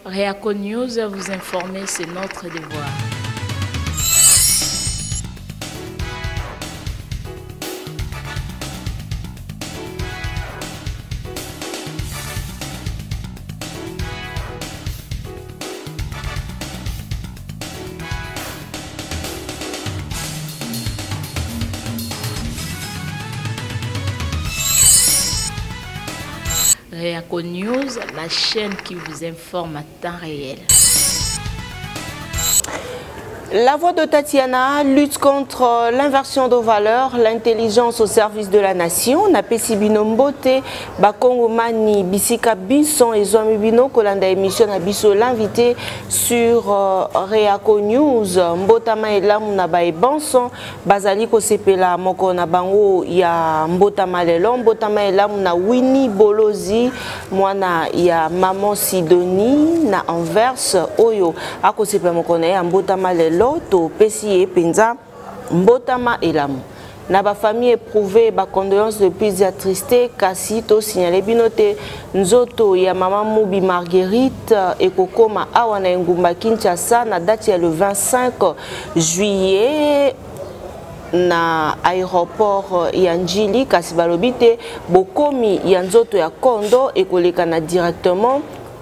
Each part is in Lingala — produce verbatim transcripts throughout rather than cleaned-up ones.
Réaco News, vous informer, c'est notre devoir. Réaco News, la chaîne qui vous informe à temps réel. La voix de Tatiana lutte contre l'inversion de valeurs, l'intelligence au service de la nation. Na pesi bino mbote bakongo mani bisika bison et zomi bino kolanda émission na biso l'invité sur euh, Réaco News. Mbotama elamu na bae banson bazali ko sepela moko na bango ya mbotama lelo mbotama elamu na Winnie Bolozi mwana ya maman Sidonie na Anvers oyo ako sepela moko na ya mbotama lelo to pesi e penza mbotama elamu na ba famille éprouvée ba condoléances de plus attristé kasi to signalé binote nzoto ya maman Mubi Marguerite et kokoma awa na ngumba Kinshasa na date ya le vingt-cinq juillet na aéroport ya Njili kasi balobite bokomi ya nzoto ya kondo ekoleka na directement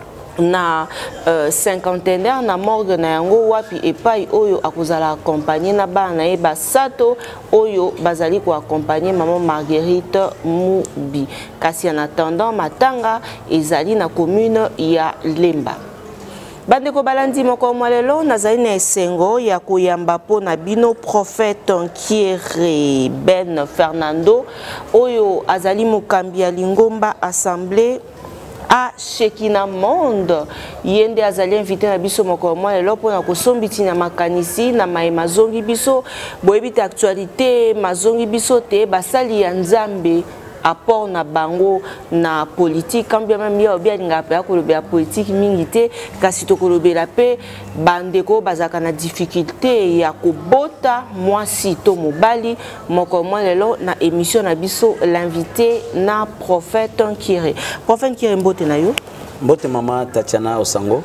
na euh, cinquantenaire na morgue na yango wapi epai oyo akozala accompagner na bana e basato oyo bazali ko accompagner maman Marguerite Mubi kasi en attendant matanga ezali na commune ya Lemba. Bandeko balandi moko mwalelo nazali na esengo ya koyamba po na bino prophète Nkiere Ben Fernando oyo azali mokambi ya Lingomba assemblée à Shekina Monde yende azali invité na biso moko mwa lelo pona ko sombiti na makanisi na mai mazongi biso boyebite actualité mazongi biso te basali ya Nzambe apport na bango na politique quand bien même yo bien ngapela ko lobela politique mingi te kasi to ko lobela pe bandeko bazaka na difficulté ya kobota mwasi to mobali moko mwa lelo na émission na biso l'invité na prophète Nkiere prophète Nkiere mbote na yo mbote mama Tatiana Osango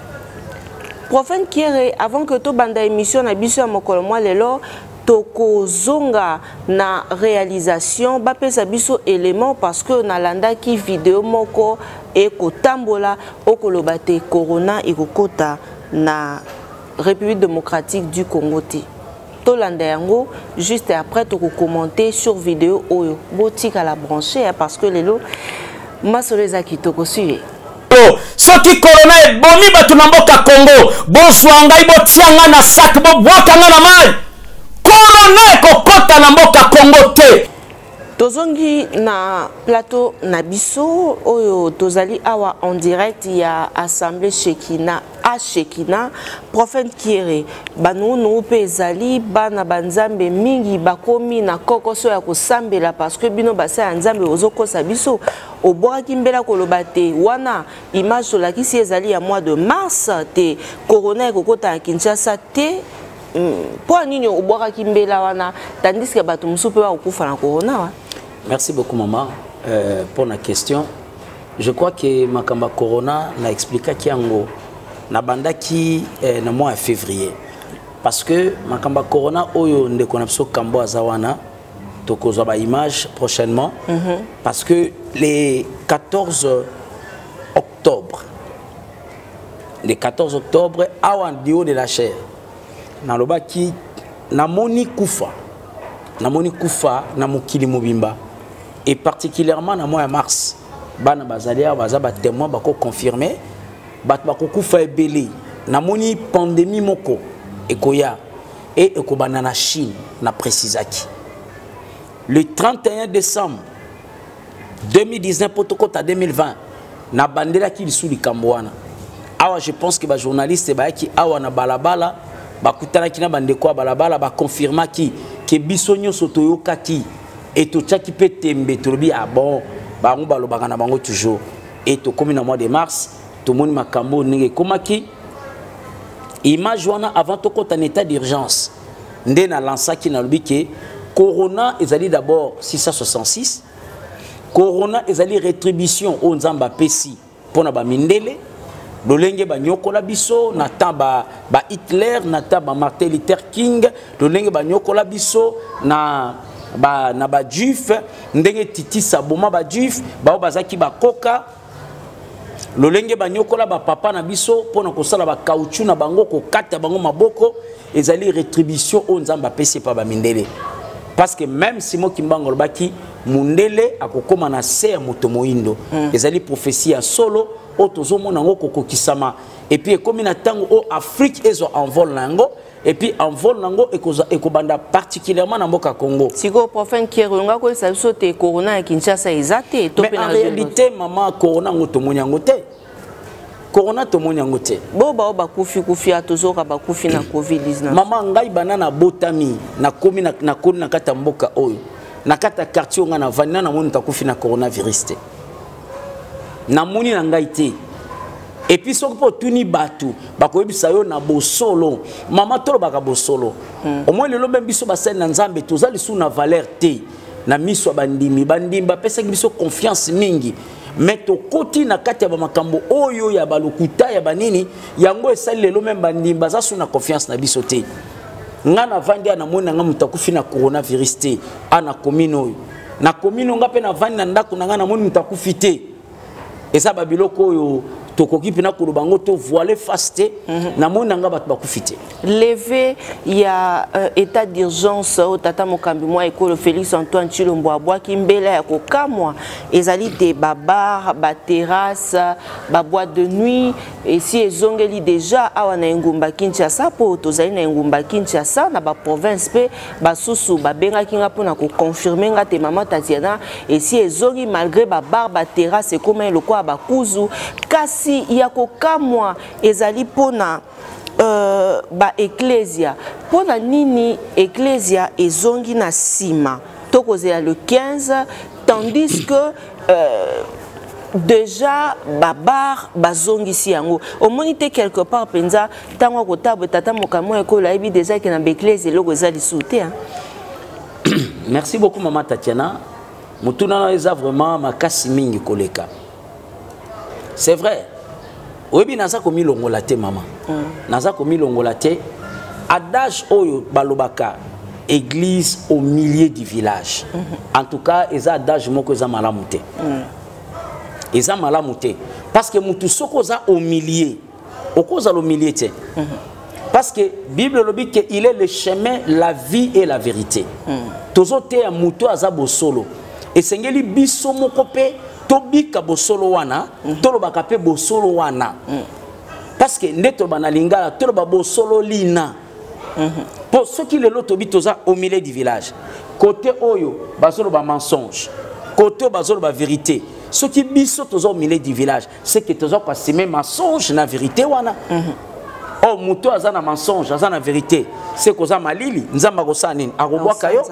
prophète Nkiere avant que to banda émission na biso moko mwa lelo toko zonga na réalisation bapesa biso élément parce que na landa ki vidéo moko e kotambola okolobate corona ekokota na République démocratique du Congo te to landa yango juste après toko commenter sur vidéo oyo botika la brancher parce que lelo masoleza kitoko suye soki corona e bomi batu na mboka Congo bozwa ngai botianga na sac bo bwakanga na mai corona kokota na mboka Congo te tozongi na plateau na biso oyo tozali awa en direct ya assemblée Shekina a Shekina prophète Nkiere banunu pe ezali bana banzambe mingi bakomi na kokoso ya kosambela parce que bino basa ya nzambe ozokosa biso obwaki mbela koloba te wana image tolakisi ezali ya mois de mars te corona ekokota na Kinshasa te pour nini obwaka mbela wana tandis que bato musupe ba okufa na corona wa. Merci beaucoup maman euh, pour la question. Je crois que makamba corona na expliqué kiango na banda ki eh, na mois de février parce que makamba corona oyo ndeko na biso kambo azawana tokozwa ba image prochainement mm -hmm. parce que les quatorze octobre les quatorze octobre awan dio de la chair na loba ki na moni kufa na moni kufa na mokili mobimba et particulièrement na mois de mars bana bazalia baza ba témoin bako confirmer bat bako kufa ebele na moni pandémie moko ekoya et ekobana na Chine na précisaki le trente et un décembre deux mille dix-neuf potokota deux mille vingt na bandela ki lisuli kambwana awa je pense que ba journaliste ba ki awa na balabala bakutana kina bandeko balabala ba confirma ki ke bisonyo sotoyoka ki et to tchaki pe tembe tolobi ah bon ba ngo balobaka na bango toujours et to comme na mois de mars to moni makambo nenge komaki image wana avant to kota en état d'urgence nde na lança ki na lobi ke corona ezali d'abord six cent soixante-six corona ezali rétribution o nzamba pesi pona ba mindele lolenge banyokola biso na temps ba ba Hitler na temps ba Martin Luther King lolenge banyokola biso na ba na ba juif ndenge titi saboma ba juif ba bazaki bakoka lolenge banyokola ba papa na biso pona kosala ba caoutchouc na bango ko kata bango maboko ezali rétribution o nzamba pese pa ba mindele parce que même si mo kimbango lobaki mundele akokoma na se ya moto moindo mm. ezali prophétie ya solo o tozomona ngo kokokisama et puis comme na tango o Afrique ezo envol nango et puis envol nango ekobanda particulièrement na mboka Congo siko prophète Kironga ko sa sote corona ya Kinshasa ezate to mais en réalité maman corona ngo to monyango te corona to monyango te bo ba ba kufi kufi atozoka ba kufi na covid dix-neuf maman ngai banana botami na komi na na koni na kata mboka oyo na kata quartier nga na vanina na moni takufi na coronavirus te na moni na ngai te et puis soko po tuni batu bakoyebisa yo na bosolo mama tolo baka bosolo mm. au moins lelo même biso basali na nzambe tozali sous na valeur te na miso bandimi bandimba pesa biso confiance mingi mais to koti na kati ya makambo oyo ya balukuta ya banini yango esali lelo même bandimba za sous na confiance na biso te ngana vandi na mona nga mutakufi na coronavirus te ana komino na komino ngape na vandi na ndako na ngana moni mutakufi te esa babiloko oyo tokoki pina kolobango to voiler face na mona nga bat bakufi te levé il y a euh, état d'urgence au tata mokambi moi école Félix Antoine Chilombo abwa kimbela ya kokamwa ezali te babar ba terrasse ba boîte de nuit et si ezongeli déjà awa na ngumba Kinshasa po tozali na ngumba Kinshasa na ba province pe ba susu ba benga kinga pona ko confirmer nga te mama Tatiana et si ezongi malgré ba bar ba terrasse et comme le quoi ba kuzu kasi ya kokamwa ezali pona Euh, ba ecclesia pona nini ecclesia ezongi na sima tokozela le quinze tandis que euh, déjà babar bazongi si yango omonite quelque part penza tango kotabo tata mokamo ekola ebi déjà que na ecclesia loko ezali souté hein. Merci beaucoup maman Tatiana mutuna eza vraiment makasi mingi koleka c'est vrai. Oyebi naza komi longola te maman. Mm. Naza komi longola te adage oyo balobaka église au milieu du village. Mm -hmm. En tout cas, eza adage moko eza malamu te. Mm. Eza malamu te parce que mutu soko za au milieu. Okoza au milieu te. Mm -hmm. Parce que Bible lobi que il est le chemin, la vie et la vérité. Mm. Tozo te ya mutu aza bosolo. Esengeli biso moko pe tobika bosolo wana tolo bakape bosolo wana parce que ndeto banalinga tolo ba bosolo lina pour ceux qui le loto bitoza au milieu du village côté oyo basolo ba mensonge côté basolo ba vérité ceux qui biso toza au milieu du village c'est que toza kwa semer mensonge na vérité wana oh muto azana mensonge azana vérité c'est koza malili nzamba kosani akobwaka yo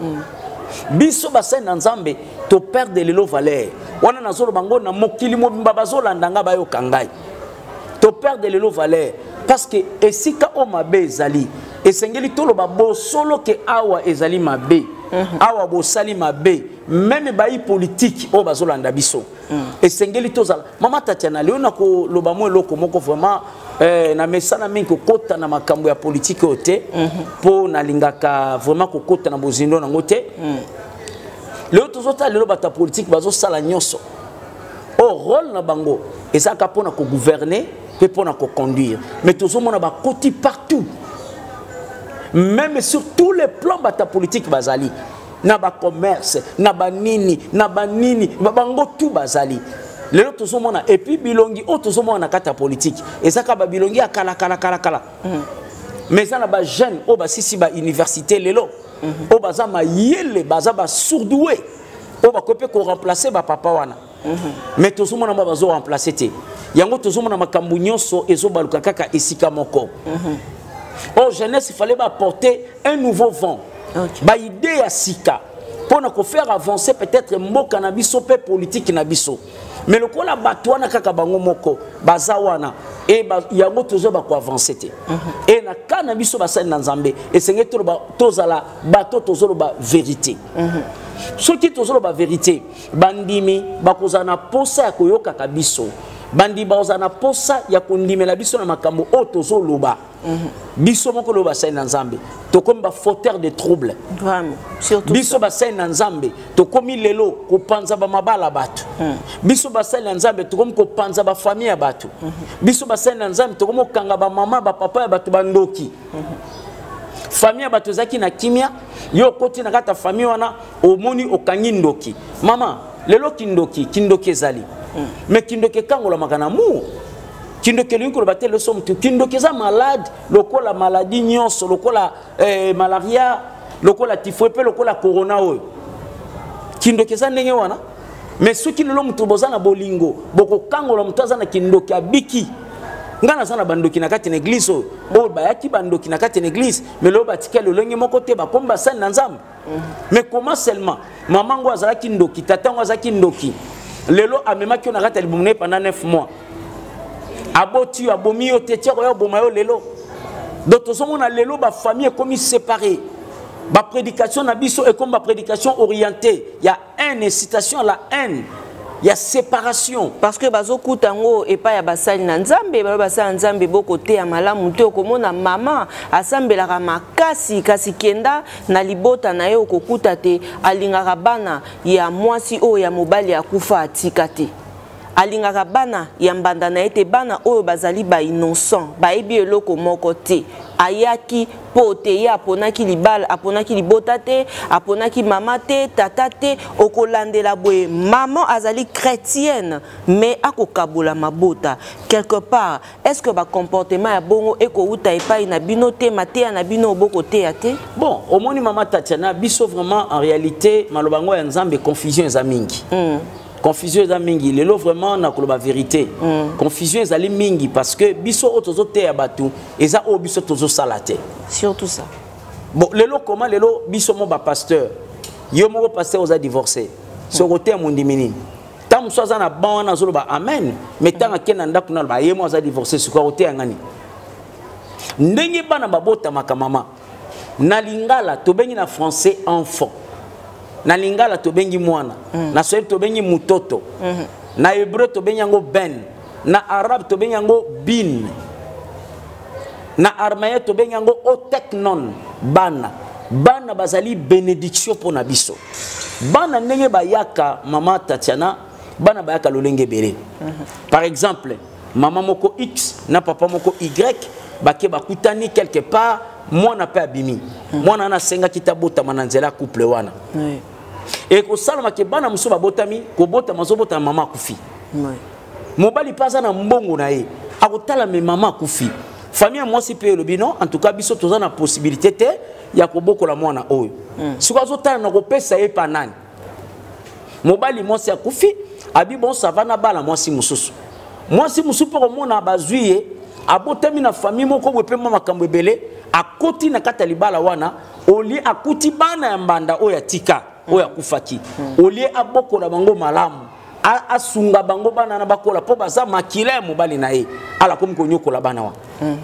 biso basai na nzambe to perdre lelo valeur wana nazolo bango na mokili mobimba bazolanda nga bayo kangai to perdre lelo valeur parce que esika o mabe ezali esengeli toloba bosolo ke awa ezali mabe awa bosali mabe même bayi politique o bazolanda biso esengeli tozala mama Tatiana leo na ko loba mo eloko moko vraiment eh, na mesana mingi kokota na makambo ya politique ote po na lingaka vraiment kokota na bozindo na ngote leo tozota lelo bata politique bazo sala nyoso o rôle na bango ezaka pona ko gouverner pe pona ko conduire mais tozomona ba koti partout même sur tous les plans bata politique bazali na ba commerce na ba nini na ba nini ba bango tout bazali lelo tozomona et puis bilongi o tozomona na kata politique ezaka ba bilongi akala kala kala kala mais ça na ba jeune o ba sisi ba université lelo o baza mayele baza ba sourdoué o ba kopé ko remplacer ba papa wana mais tozomona ba bazo remplacer te yango tozomona makambu nyonso ezobaluka kaka esika moko oh jeunesse il fallait apporter un nouveau vent okay. Ba idée ya sika pour na ko faire avancer peut-être mboka na biso pe politique na biso mais le kola batwana kaka bango moko bazawana et ba yango tozo ba ko avancer te et na kana biso basali na nzambe et senge to ba tozala bato tozo ba vérité ce qui tozo ba vérité bandimi bakozana posa ya koyoka ka biso bandi baozana posa ya kondimela biso na makambo o tozo loba biso moko loba sai na nzambe tokomi ba fauteur de trouble vraiment surtout biso ba sai na nzambe tokomi lelo kopanza ba mabala bato biso ba sai na nzambe tokomi kopanza ba famille ya bato biso ba sai na nzambe tokomi kanga ba mama ba papa ya bato bandoki famille ya bato zaki na kimia yo koti na kata famille wana omoni okangi ndoki mama lelo kindoki kindoki ezali mm. mais kindoki kangola makana mu kindoki linko lo batelo somme tu kindoki za malade lokola maladie nyonso lokola eh, malaria lokola typhoid pe lokola corona oyo kindoki za ndenge wana mais soki lelo mutu bozana bolingo boko kangola mutaza na kindoki abiki ngana sana bandoki na kati na église o bayaki bandoki na kati na église mais lo batika le longi moko te ba komba sana na nzambe mais comment seulement maman ngo azalaki ndoki tata ngo azalaki ndoki lelo amemaki na kati libumune pendant neuf mois aboti abomi yo te tiako yo boma yo lelo donc tozomo na lelo ba famille comme séparée ba prédication na biso et comme ba prédication orientée il y a une incitation à la haine. Il y a séparation parce que bazo kutango et pas ya basali na nzambe ba basali nzambe boko te ya malamu te okomona mama asambela ka makasi kasi kenda na libota na ye okokuta te alingaka bana ya mwasi o ya mobali ya kufa atika te alingaka bana ya mbanda na ete bana oyo bazali ba innocent ba ebi eloko moko te ayaki pote ya aponaki libala aponaki libota te aponaki mama te tata te okolandela boye maman azali chrétienne mais akokabola mabota quelque part est-ce que ba comportement ya bongo eko uta epai na bino te matea na bino boko te ya te bon omoni mama Tatiana biso vraiment en réalité malobango ya nzambe confusion za mingi mm. Confusion est mingi, lelo vraiment na koloba vérité. Mm. Confusion est mingi parce que biso otozo te ya batu eza o biso tozo salate. Surtout ça. Bon lelo comment lelo biso mo ba pasteur. Yo mo pasteur oza divorcé. So côté mundi minini. Tam so za na ban na zolo ba amen. Mais tanga kena ndaku na ba yemo oza divorcé so côté ngani. Ndenge bana babota makamama. Na lingala to bengi na français enfant. Na lingala to bengi mwana mm. na swahili to bengi mutoto mm -hmm. na hébreu to bengi yango ben na arabe to bengi yango bin na armaïen to bengi yango oteknon bana bana bazali bénédiction pour na biso bana ndenge bayaka mama Tatiana bana bayaka lolenge belé mm -hmm. par exemple mama moko X na papa moko Y bake bakutani quelque part mwana pe abimi mm -hmm. mwana na senga kitabota mananzela couple wana oui. Et ko salama ke bana muso ba botami ko bota mazo bota mama kufi ouais. Mobali paza na mbongo na ye akotala me mama kufi famille moi si pe le bino en tout cas biso toza na possibilité te ya ko bokola mwana oyo mm. Siko zo tala na ko pesa ye panani mobali moi si akufi abi bon ça va na bala moi si mususu moi si mususu pour mona bazuye abotami na famille moko bope mama kambo belé akoti na kata libala wana oli akuti bana ya mbanda oya tika oya kufaki olie abokola bango malamu asunga bango bana na bakola po baza makila mobali na ye ala komi konyokola bana wa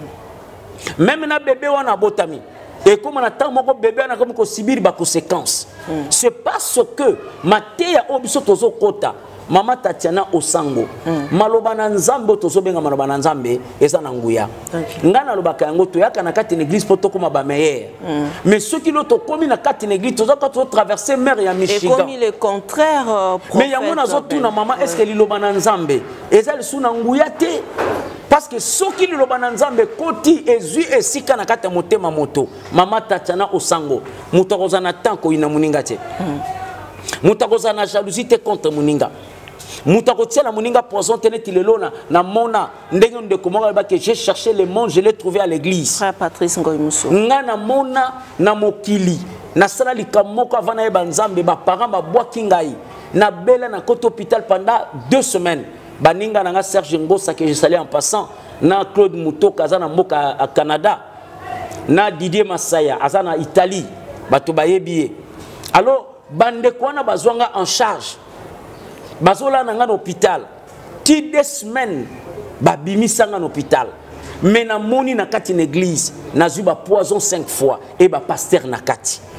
même na bébé wana botami et comme na temps moko bébé na komi ko subir ba conséquences c'est parce que mateya obiso tozo kota mama Tatiana Osango mm. maloba na nzambe tozo benga maloba na nzambe eza na nguya okay. Ngana lobaka yango to yaka na kati l'église poto koma ba meilleur mm. Mais ceux qui l'auto komi na kati l'église tozo ka to traverser mer ya Michigan et comme il est contraire euh, mais yango na zo tuna mama est-ce que liloba na nzambe eza le suna nguya te parce que ceux qui liloba na nzambe koti ezui esika na kati motema moto mama Tatiana Osango mutakoza na tanko ina muninga te mm. Mutakoza na jalousie te contre muninga Mutakotia la muninga poison tenet ilelona na mona ndenge ndeko moka ba que j'ai cherché le monde je l'ai trouvé à l'église frère Patrice Ngoyimuso ngana mona na mokili na sala likamoko avana ba nzambe ba parents ba bwaki ngai na bela na côté hôpital pendant deux semaines baninga na nga Serge Ngosa que je salue en passant na Claude Mutoka azana mboka à Canada na Didier Masaya azana Italie bato bayebiye alors bande kwana bazwanga en charge bazola na nga na hôpital ti deux semaines babimisa nga na hôpital mais na moni na kati na église na zuba poison cinq fois et ba pasteur na kati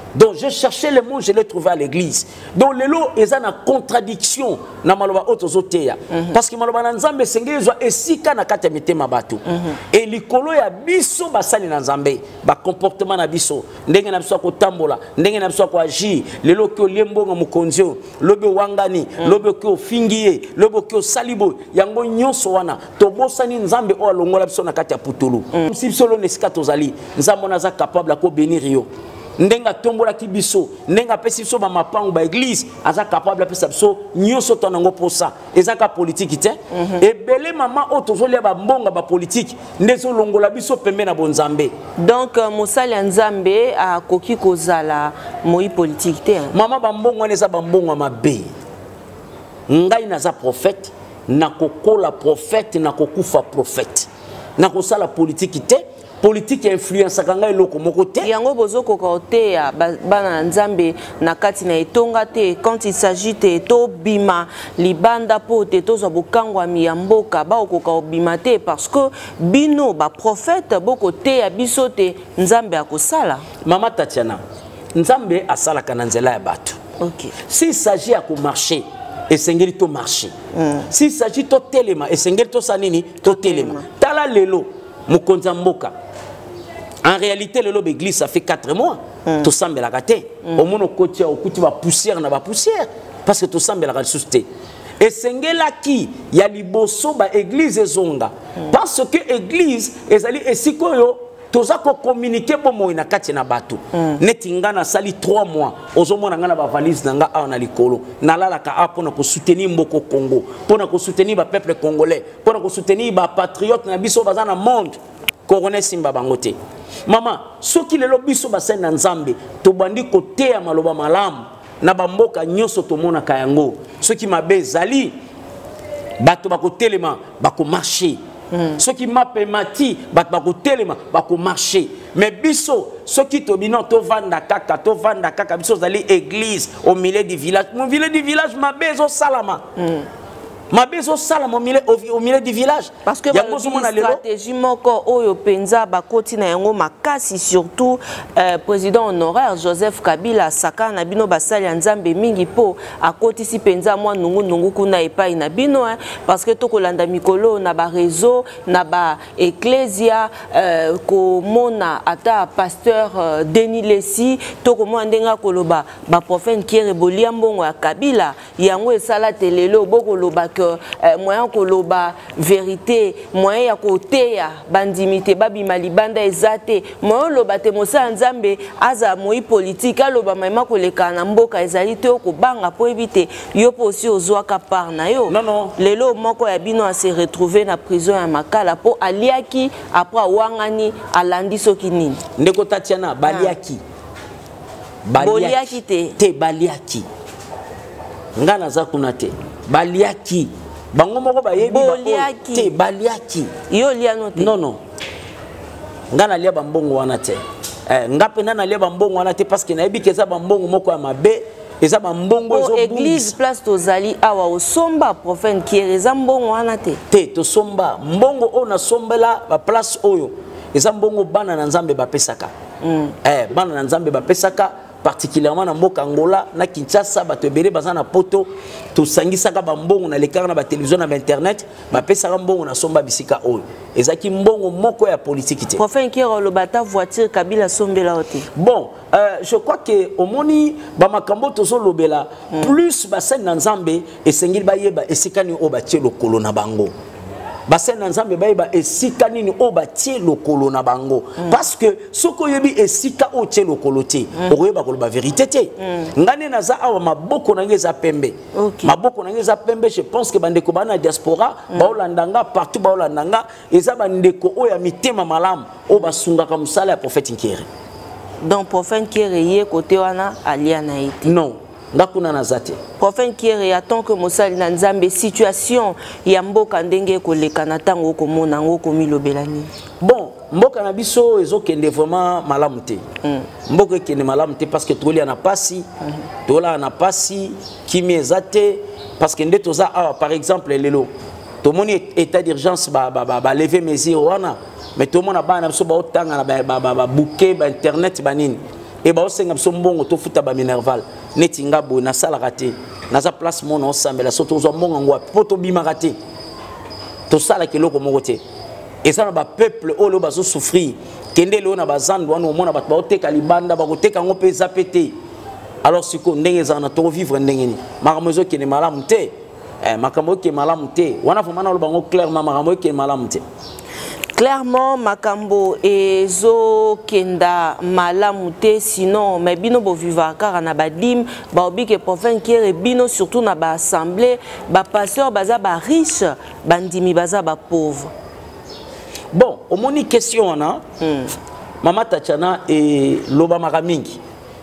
Donc j'ai cherché le mot, je l'ai trouvé à l'église. Donc les lots, ils ont une contradiction dans maloba otozoteya. Parce que maloba nanzambe sengezwa esika na kati ya mitema batu. Et likolo ya biso basali nanzambe, ba comportement na biso, ndenge na biso ko tambola, ndenge na biso ko agir, lelo ki oliembonga mukonzio, lobe wangani, lobe ki ofingiye, lobe ki osalibo, yango nyonso wana, tobosani nzambe o alongola biso na kati ya putulu. Si biso lo nesika tozali, nzambe naza capable ko bénir yo. Ndenga tombola ki biso ndenga pesi biso ba mapangu ba église aza capable pesa biso nyonso tonango posa ezaka politique te et belé maman otozolia ba mbonga ba politique ndezo longola biso pembe na bonzambe. Donc mosali nzambe a koki kozala moi politique te mama ba mbongo neza ba mbongo mabe ngai naza prophète na kokola prophète na kokufa prophète na kosala politique te politique influence kanga eloko moko te yango bozoko ko te ya bana nzambe na kati na etonga te quand il s'agit te to bima libanda po te to zo bokangwa mi ya mboka ba okoka obima te parce que bino ba prophète boko te ya biso te nzambe akosala mama Tatiana nzambe asala kana nzela ya bato. OK. S'il s'agit à marcher et sengeli to marcher. Mm. S'il s'agit to telema et sengeli to sanini to telema. Tala lelo mukonza mboka. En réalité, le lobby église, ça fait quatre mois. Mm. Tout semble la gâter. Au moins, au côté, au côté, va poussière, n'a pas poussière. Parce que tout semble la gâter. Et c'est là qui y a liboso ba église et zonga. Parce que église, et zali et si koyo, tous a communiqué pour moi na kati na batu. Netinga na sali trois mois. Ozomo na ngana ba valise na nga na likolo. Na lala ka apo na ko soutenir mboko Congo. Pour na ko soutenir ba peuple congolais. Pour na ko soutenir ba patriote na biso bazana monde. Coroné simba bangote. Maman, ce qui est le biso basen na nzambe, to bandi kote ya maloba malamu na bamboka nyoso to mona kayango. Ce qui m'a bezali bato bako telema bako marcher. Ce qui m'a permis bato bako telema bako marcher. Mais biso, ce qui to bino to vanda kaka, to vanda kaka biso zali église au milieu du village. Mon village du village m'a bezo salama. Ma beso sala au milieu au milieu du village parce que la stratégie moko oyo penza bakoti na yango makasi surtout euh, président honoraire Joseph Kabila saka na bino basali nzambe mingi po akoti si penza mwa nungu nungu kuna epai na bino hein, parce que to kolanda mikolo na ba réseau na ba ecclesia euh, ko mona ata pasteur euh, Denis Lessi to ko mwa ndenga koloba ba prophète Kiere Bolia mbongo ya Kabila yango esala telelo boko loba Euh, moyen koloba vérité moyen ya koteya bandimité babima libanda ezate moyen loba te mosa nzambe aza moi politique aloba maima koleka na mboka ezali te ko banga po ebite yo posi ozwaka par na yo non non lelo moko ya bino a se retrouver na prison ya Makala po aliaki après wangani alandi soki nini ndeko Tatiana baliaki baliaki te te baliaki ngana za kuna te baliaki bango moko bayebi baliaki te baliaki yo liano te non non ngana lia bambongo wana te eh ngape nana lia bambongo wana te parce que nayebi keza bambongo moko ya mabe eza bambongo ezo église place tozali awa osomba prophète Kiere mbongo wana te te to somba mbongo ona sombela ba place oyo eza mbongo bana na nzambe bapesaka mm. eh bana na nzambe bapesaka particulièrement na mboka Angola na Kinshasa bato ebele bazana poto to sangisaka ba mbongo na lekaka na ba télévision na ba internet ba pesaka mbongo na somba bisika oyo ezaki mbongo moko ya politique te prophète Kiere lo bata voiture Kabila sombela ote bon euh, je crois que au moni ba makambo tozo lobela mm. plus ba sen na nzambe esengili ba yeba esikani o ba tie lokolo na bango basen nzambe bayeba esika nini o batie lokolo na bango mm. parce que soko yebi esika o tie lokolo te mm. okoyeba koloba vérité te mm. ngane naza awa maboko na ngeza pembe okay. maboko na ngeza pembe je pense que bandeko bana diaspora mm. baolandanga partout baolandanga eza bandeko o ya mitema malamu o basungaka musala ya prophète Kiere donc prophète Kiere ye côté wana alia na ite non ngakuna nazate prophète Kiere attend que mosali na nzambe situation ya mboka ndenge koleka na tango komona ngo komilobelani bon mboka na biso ezokende vraiment malamu te mm. mboka ekende malamu te parce que tolia na pasi mm. tola na pasi kimi ezate parce que nde toza awa par exemple lelo tomoni état d'urgence ba ba ba, ba lever mesure wana mais tomona bana biso ba otanga na ba ba, ba, ba bouquet ba internet banini et ba osenga biso mbongo to futa ba minerval neti ngabo na sala raté na za place mon ensemble so to zo mbongo ngwa poto bima raté to sala keloko moko te et ça ba peuple o lo ba zo souffrir kende lo na bazando wana omona bato ba oteka libanda ba koteka ngo pe zapete alors siko ndenge za na to vivre ndenge ni makamozo kene malamu te eh makambo ke malamu te wana fo mana lo bango clairement makambo ke malamu te. Clairement, Makambo et Zo Kenda Malamute, sinon, mais bino bo viva car na badim, ba obi ke province qui bino surtout na ba assemblée, ba pasteur baza ba riche, bandimi baza ba pauvre. Bon, au moni question na, hmm. Mama Tatiana et Lobamaka mingi.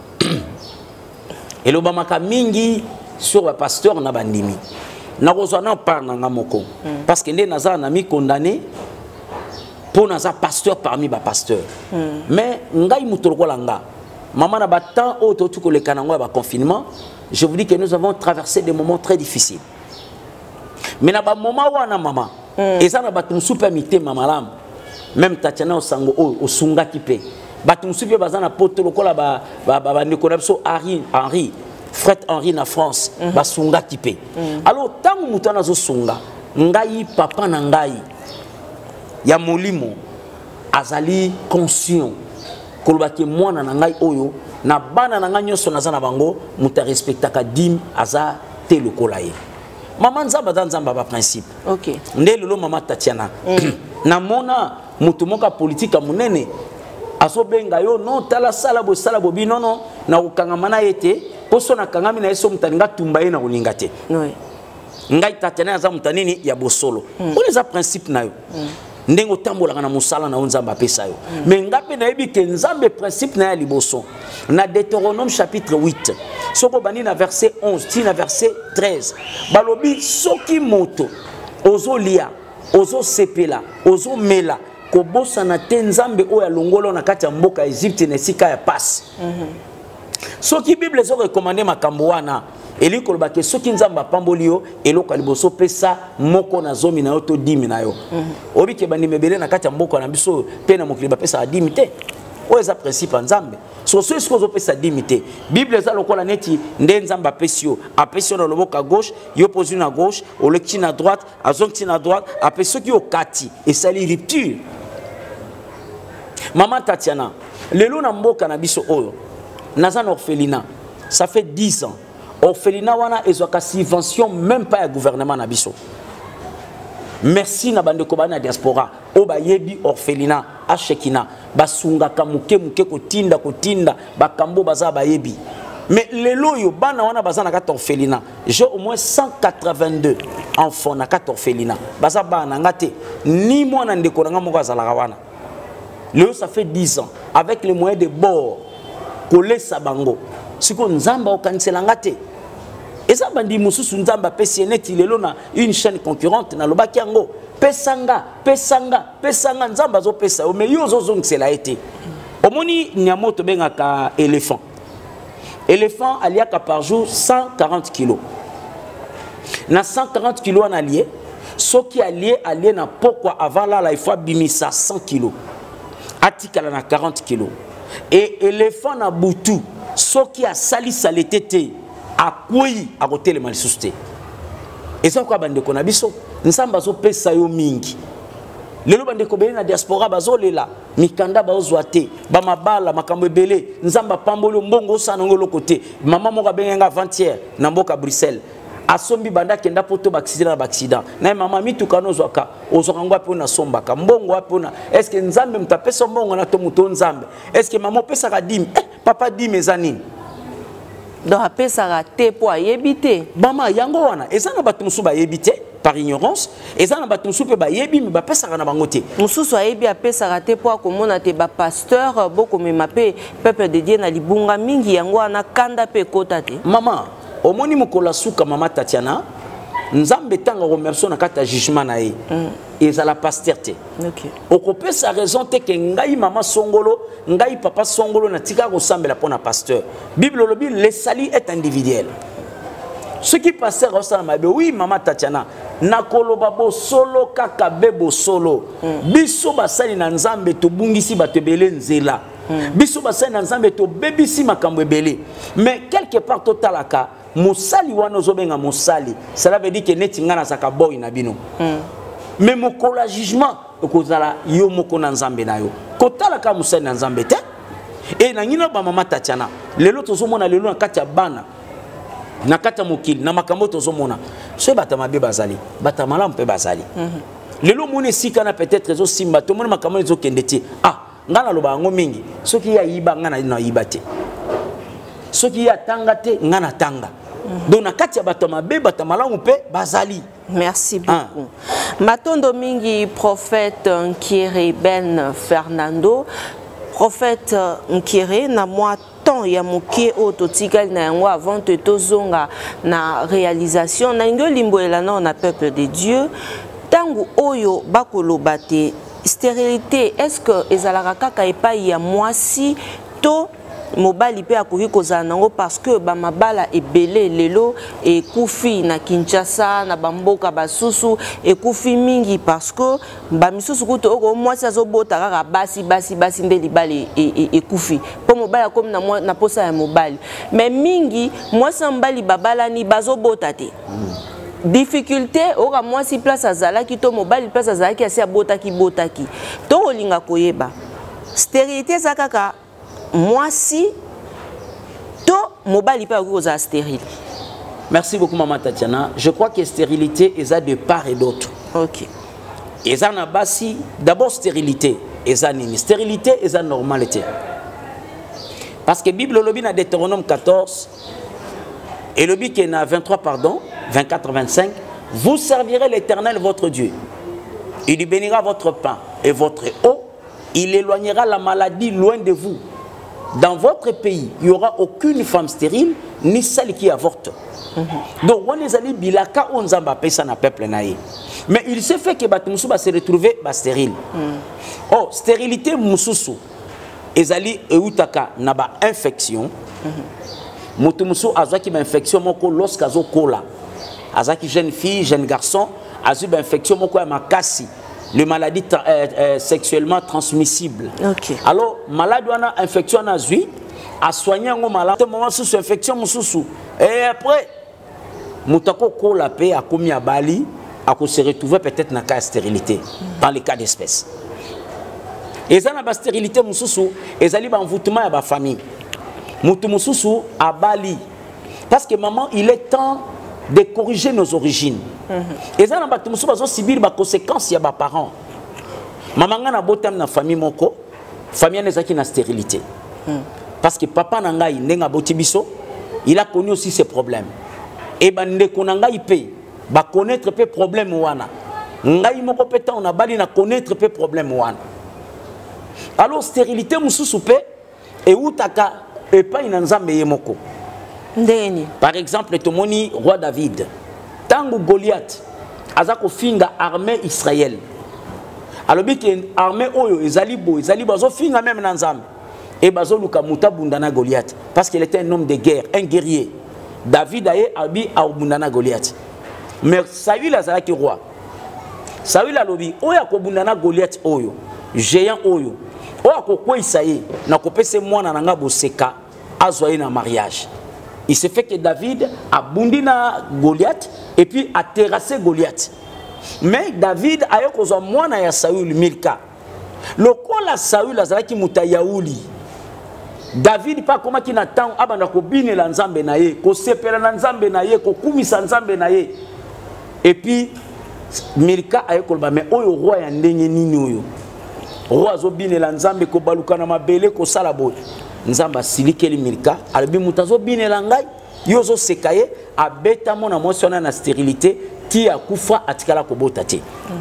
Et Lobamaka mingi sur ba pasteur na bandimi. Na rozana parle na moko parce que les nazar na mi condamné pour naza pasteur parmi ba pasteur. Mm. Mais ngai mutoloko langa. Maman na batan auto tout le kanangwa ba confinement, je vous dis que nous avons traversé des moments très difficiles. Mais na ba moment wana mama, et ça na batum super mité mamalam. Même Tatiana osango o sunga kipe. Batum super bazana potoloko la ba ba ba nekonapso Henri Henri Fred Henri na France, mm -hmm. ba sunga kipe. Mm. Alors tant mutana zo sunga, ngai papa na ngai ya molimo azali conscient kolobaki mwana na ngai oyo na bana na ngai nyonso naza na bango muta respectaka dim aza te lokola ye mama nzamba za nzamba ba principe. OK. Nde lelo mama Tatiana mm. na mona mutu moka politika munene azobenga yo non tala sala bo sala bo bi non non na ukangama yete poso na kangami na yeso mutaninga tumba ye na kulinga te. Oui. Ngai Tatiana za mutanini ya bosolo. Mm. On les a principe na yo. Mm. Ndengo tambola na musala na nzamba pesa yo. Mm. Mais ngape na yebi ke nzambe principe na ya liboso. Na Deutéronome chapitre huit. Soko bani na verset onze, ti na verset treize. Balobi soki moto ozo lia, ozo sepela, ozo mela ko bosa na te nzambe o ya longolo na kati ya mboka Egypte na sika ya passe. Mhm. Soki Bible zo recommander makambo wana eli koloba ke soki nzamba pamboli yo eloko liboso pesa moko na zomi na yo to dimi na yo. Mm -hmm. Obi ke bandi mebele na kati ya mboka na biso pe na mokili ba pesa dimi te. O eza principe nzambe. So so esko zo pesa dimi te. Bible za lokola neti nde nzamba pesio, apesio na loboka gauche, yo posi na gauche, olekti na droite, azonti na droite, apesio ki okati et sali rupture. Maman Tatiana, lelo na mboka na biso oyo. Nazan orphelinat, ça fait dix ans. Orphelinat wana ezwaka subvention même pas ya gouvernement na biso. Merci na bande ko bana diaspora o ba yebi orphelinat a Shekina basunga kamuke muke ko tinda ko tinda bakambo baza ba yebi. Mais lelo yo bana wana baza na kata orphelinat. J'ai au moins cent quatre-vingt-deux enfants na kata orphelinat. Baza bana ngate ni mwana ndeko nga moko azala wana. Lelo ça fait dix ans avec les moyens de bord Kole Sabango. Siko nzamba okanisela ngate. Eza bandi mususu nzamba pesi neti lelo na une chaîne concurrente na lobaki yango. Pesanga, pesanga, pesanga nzamba zo pesa. O me yo zo zongisela ete. Omoni nyamoto bengaka éléphant. Éléphant aliaka par jour cent quarante kilos. Na cent quarante kilos en allié. Soki allié allié na pourquoi avant là il faut bimisa cent kilos. Atikala na quarante kilos. Et éléphant na butu soki a sali saletete a koi a côté le malisuste. Et ça quoi bande ko na biso nsamba zo pesa yo mingi. Lelo bande ko be na diaspora bazo lela mikanda bazo te ba mabala makambo ebele nzamba pambolo mbongo sana ngolo côté mama moka benga avant-hier na mboka Bruxelles. Asombi banda kenda poto ba accident na ba accident. Na mama mitukano zwaka ozokangwa pe na sombaka mbongo wapi na est-ce que nzambe mtapesa mbongo na to muto nzambe est-ce que maman pesa ka dim eh, papa dim ezanini donc apesa ka te po ayebite mama yango wana ezana batu musu ba yebite par ignorance ezana batu musu pe ba yebi me ba pesa ka na bango te mususu ayebi apesa ka te po akomona te ba pasteur boko mema pe peuple de Dieu na libunga mingi yango wana kanda pe kota te mama omoni mukola suka mama Tatiana nzambe tanga remercier na kata jugement na ye mm. ezala pasteur te OK okopé sa raison te ke ngai mama songolo ngai papa songolo na tika ko sambela pona pasteur bible lobi le salut est individuel ce qui pasteur osana mabe oui mama Tatiana nakoloba bo solo kaka bebo solo mm. biso basali na nzambe to bungisi batebele nzela biso basali na nzambe to bebisi makambo ebele mais quelque part totalaka mosali wana ozobenga mosali cela veut dire que neti ngana saka boy na bino mais mokolo ya jugement ekozala yo moko na nzambe na yo kotalaka mosali na nzambe te e na ngina bamama Tatiana lelo tozomona lelo na kati ya bana na kati ya mokili na makambo tozomona so bata mabe bazali bata malamu mpe bazali lelo moni esika na peut-être ezo simba tomoni makambo ezokende te ah ngana loba yango mingi soki ya yiba ngana na yiba te soki ya tanga te ngana tanga donc na kati ya bata mabe bata malamu mpe bazali. Merci beaucoup. Ah. Matondo mingi prophète Nkere Ben Fernando prophète Nkere na moi temps ya mokie ototikali na yango avant te tozonga na réalisation na ngo limboela na na peuple de Dieu tangu oyo bakoloba te stérilité est-ce que ezalaka kaka epai ya mwasi to mobali pe akoki kozala nango parce que ba mabala ebele lelo ekufi na Kinshasa na bamboka basusu ekufi mingi parce que ba misusu kuto oko mwasi azobota kaka basi basi basi nde libali ekufi po mobali comme na na posa ya mobali mais mingi mwasi mbali babala ni bazobota te difficulté oka mwasi place azalaki to mobali place azalaki asi abotaki botaki to olinga koyeba stérilité zakaka moi si to mobali pas aux stérile. Merci beaucoup maman Tatiana. Je crois que stérilité est à de part et d'autre. OK. Et ça na basi d'abord stérilité et ça nini stérilité et ça normalité. Parce que Bible lobi na Deutéronome quatorze et lobi qui na vingt-trois pardon, vingt-quatre vingt-cinq, vous servirez l'Éternel votre Dieu. Il lui bénira votre pain et votre eau, il éloignera la maladie loin de vous. Dans votre pays, il n'y aura aucune femme stérile, ni celle qui avorte. Mm-hmm. Donc, on est allé bilaka, on zamba pesa na peuple naïe. Mais il se fait que Batumusu va se retrouver stérile. Mm. Oh, stérilité mususu, ezali eutaka na ba infection. Mutumusu azaki ba infection moko lorsqu'azo kola. Azaki jeune fille, jeune garçon, azu ba infection moko ya makasi. Les maladies euh, euh, sexuellement transmissibles. Okay. Alors, malade ou infection à zui, à soigner un malade, un moment sous infection sous. Et après, moutako ko la paix a commis à Bali, à se retrouver peut-être dans le cas de stérilité, dans les cas d'espèce. Et ça, la stérilité moussou, et ça, envoûtement à la famille. Moutou moussou à Bali. Parce que maman, il est temps de corriger nos origines. Et ça, on va subir les conséquences de nos parents. Maman a botam na famille moko, famille n'a pas de stérilité. Parce que papa n'a pas botibiso, il a connu aussi ses problèmes. Et ben ne konanga ipe, ba connaître peu problème wana. Ngai moko peta on a bali na connaître peu problème wana. Alors stérilité mususu pe et utaka et pas inanzambe yemoko. Par exemple, Tomoni, roi David, Tango Goliath, Azako Finga, armée Israël. Alors, que l'armée Oyo, Ezalibo, Ezalibo, Azo Finga même Nanzam, et Bazo Luka Mouta Bundana Goliath, parce qu'il était un homme de guerre, un guerrier. David aye Abi a Bundana Goliath. Mais Saül Azalaki roi. Saül a lobi, Oya ko Bundana Goliath Oyo, géant Oyo. Oya ko Kwe Isaïe, na ko pese mwana nanga boseka, azoye na mariage. Il se fait que David a bondi na Goliath et puis a terrassé Goliath. Mais David a eu besoin de ya Saül Milka. Le col à Saül azalaki mutayauli. David pas comment qui n'attend abanda ko bine la nzambe na ye, ko sepela na nzambe na ye, ko kumisa nzambe na ye. Et puis Milka a eu kolba mais oyo roi ya ndenge nini oyo. Roi zo bine la nzambe ko baluka na mabele ko sala boy. Nzamba silikeli Milka albi mutazo bine la ngai yozo sekaye abeta mona monsona na stérilité ti akufa atikala ko botati.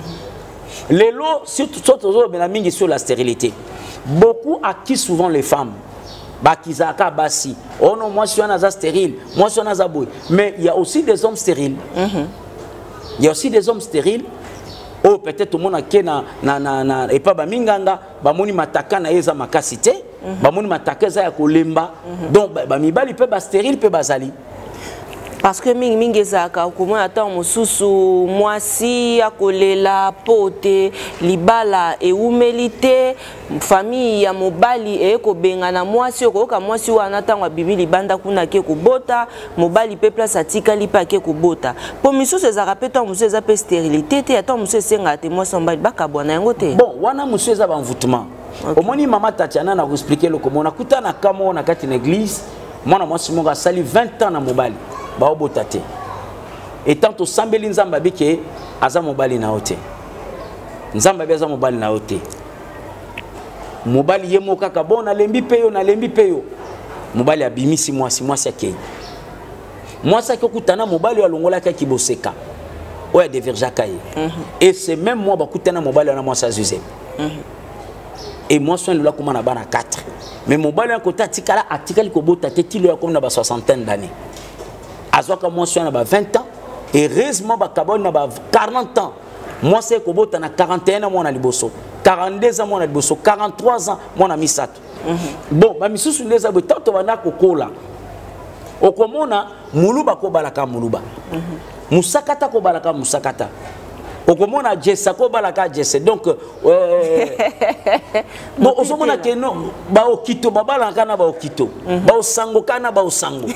Lelo surtout surtout ben mingi sur la stérilité. Beaucoup acquis souvent les femmes. Bakizaka basi. Oh non moi je suis un stérile, moi je suis un boy. Mais il y a aussi des hommes stériles. Il y a aussi des hommes stériles. Oh peut-être tout le monde a na na na na et pas ba minganga ba moni mataka na yeza makasite. Ba moni mataka za ya kolemba. Donc ba mibali pe ba stérile pe bazali. parce que mingi mingi ezaka komona ata mosusu mwasi akolela pote libala eumeli te famille ya mobali ekobengana mwasi okoyoka mwasi wana ntango abibi libanda kuna ke kobota mobali pe place atikali pe ake kobota po misusu ezaka pe ntango mosusu eza pe stérilité te ata mosusu esengaka te mwasi mobali bakabwana yango te bon wana mosusu eza banvoutement omoni mama Tatiana na koexplike loko mona kutana kamo na kati na église mwana mwasi moko asali vingt ans na mobali baobota te etant tosambeli nzambe abike aza mobali na yo te nzambe abi aza mobali na yo te mobali ye moko kaka bon nalembi mpe yo nalembi mpe yo mobali abimisi mwasi mwasi akei mwasi ake okutana mobali oyo alongolaki akiboseka oyo adevergeaka ye et c'est même moi bakutana mobali wana mwasi azuze et moi soin lula komana bana quatre mais mobali wana kota atikala atikali kobota te tilo ya comme na ba soixantaine d'années azwaka mwasi wana ba vingt ans et heureusement bakaboni na ba quarante ans mwasi kobota na quarante et un ans mwana liboso quarante-deux ans mwana liboso quarante-trois ans mwana misato bon ba misusu ndeza bo tanto bana kokola okomona muluba ko balaka muluba musakata ko balaka musakata okomona jessa ko balaka jesse donc euh bon osomona ke non ba okito babalaka na ba okito ba osango kana ba osango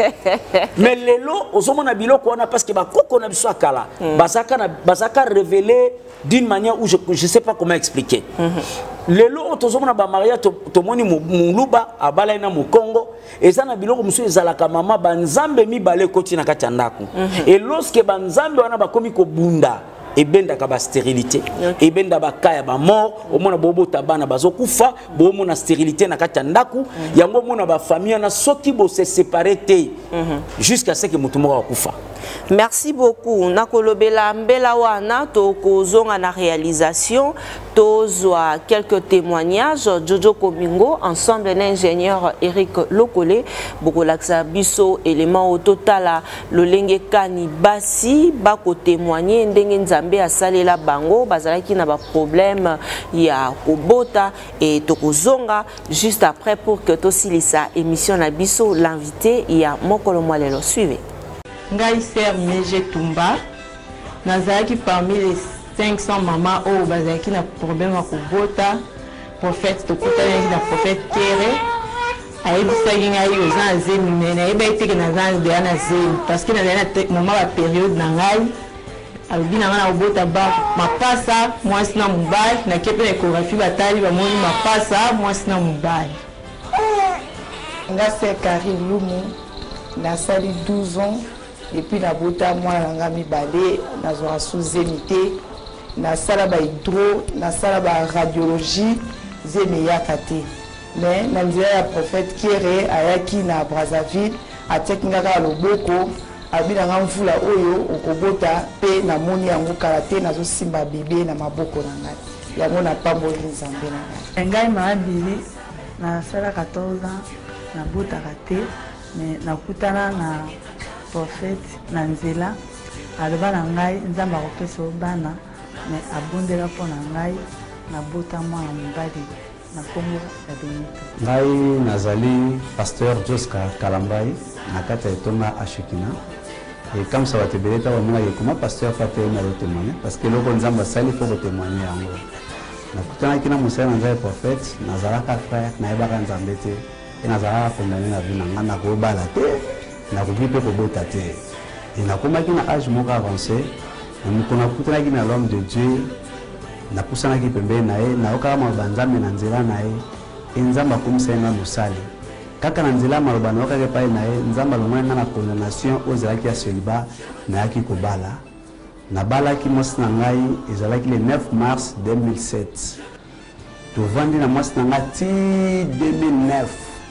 mais lelo osomona biloko wana parce que ba koko na biso akala basaka na basaka révéler d'une manière où je je sais pas comment expliquer lelo tozomona ba maria to moni muluba abala na mu Congo eza na biloko musu ezalaka mama banzambe mibale koti na kati ya ndako et lorsque banzambe wana bakomi ko bunda ebenda ka ba stérilité ebenda ba kaya ba mort omona bobota bana bazokufa bomona stérilité na kati ya ndako yango mona ba famille na soki bo se séparer te jusqu'à ce que mutu moko akufa. Merci beaucoup. Nakolobela mbela wana to kozonga na réalisation tozwa quelques témoignages Jojo Komingo ensemble l'ingénieur Eric Lokole bokolaksa biso élément au total lolenge kani basi bako témoigner ndenge nzambe asalela bango bazalaki na ba problème ya kobota et tokozonga juste après pour que tosilisa émission na biso l'invité ya mokolo mwalelo suivez. Ngai Ser Meje Tumba nazalaki parmi les cinq cents mamans au bazalaki na problème ya kobota prophète tokutana na prophète Kere ayebisaki ngai oza na zemi mais nayeba eteke naza deya na zemi parce que nazali na moma ba période na ngai alobi na ngai na kobota ba mapasa mwasi na mobali nake mpe na échographie batali bamoni mapasa mwasi na mobali. Nga Ser Karine Lumu nasali douze ans et puis na bota mwana nga mibale nazwa sous-émité na sala ba hydro na sala ba radiologie zeme yakate mais na nzela ya prophète Kere ayaki na Brazzaville ateki ngaka loboko abina nga mvula oyo okobota pe na moni yango karate nazo simba bébé na maboko na ngai yango na pamboli nzambe na ngai ngai maabili na sala quatorze ans na bota kate mais nakutana na prophète na nzela aloba na ngai nzambe akopesa bana mais abondela mpo na ngai nabota mwana mobali na kombo ya Benito. Ngai nazali pasteur Joska Kalambai na kati ya etonga Ashikina et comme ça va te beleta wamona yekoma pasteur pate na témoigner parce que loko nzambe asali faut témoigner yango nakutana kina musala na nzai prophète nazalaka frère na yebaka nzambe te et nazalaka condamné na vie na nga na kobala te na kokipe kobota te et nakomaki na âge moko avancé namikona kutanaki na l'homme de Dieu napusanaki pembeni na ye naokaka maloba nzambe na nzela na ye e nzambe akomisa ye nga mosali kaka na nzela maloba naokaki epai na ye nzambe alongwani nga na condamnation oyo ezalaki ya celibat nayaki kobala nabalaki mwasi na ngai ezalaki le neuf mars deux mille sept tovandi na mwasi na ngai ti deux mille neuf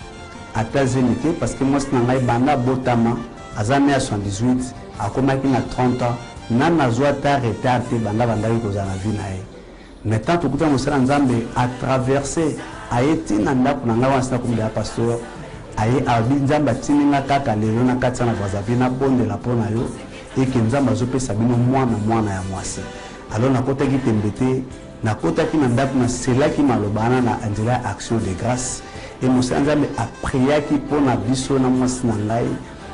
ata zemi te parce que mwasi na ngai banda botama aza ne ya soixante-dix-huit akomaki na trente ans nani nazwa ta retard te banda bandaki kozala na vie na ye mais tant tokuta mosala nzambe atraverse aye ti na ndako na ngai wana sina komida ya pasteur aye abi nzambe atindi nga kaka lelo na kati na Brazzaville nabondela mpo na yo eke nzambe azopesa bino mwana mwana ya mwasi alors nakotaki tembe te nakotaki na ndako naselaki maloba wana na nzela ya action de grâce et mosala nzambe apriaki mpo na biso na mwasi na ngai